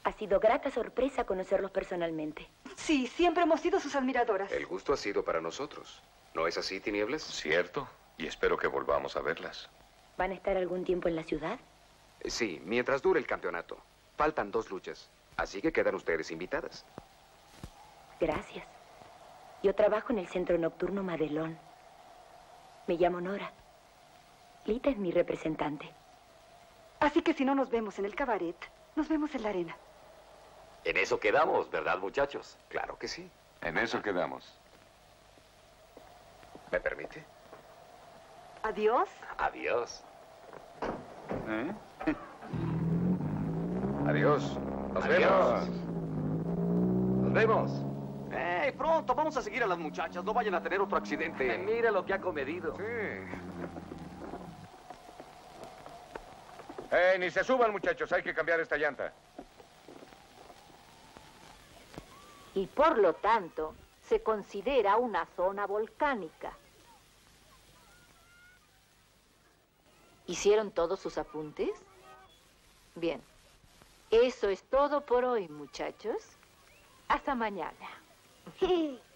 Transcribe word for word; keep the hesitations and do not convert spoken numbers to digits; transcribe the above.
Ha sido grata sorpresa conocerlos personalmente. Sí, siempre hemos sido sus admiradoras. El gusto ha sido para nosotros. ¿No es así, Tinieblas? Cierto, y espero que volvamos a verlas. ¿Van a estar algún tiempo en la ciudad? Eh, Sí, mientras dure el campeonato. Faltan dos luchas, así que quedan ustedes invitadas. Gracias. Yo trabajo en el centro nocturno Madelón. Me llamo Nora. Lita es mi representante. Así que si no nos vemos en el cabaret, nos vemos en la arena. En eso quedamos, ¿verdad, muchachos? Claro que sí. En eso quedamos. ¿Me permite? Adiós. Adiós. ¿Eh? Adiós. Nos Adiós. vemos. Nos vemos. ¡Eh, pronto! Vamos a seguir a las muchachas. No vayan a tener otro accidente. Mira lo que ha comedido. Sí. ¡Eh, ni se suban, muchachos! Hay que cambiar esta llanta. Y por lo tanto, se considera una zona volcánica. ¿Hicieron todos sus apuntes? Bien. Eso es todo por hoy, muchachos. Hasta mañana.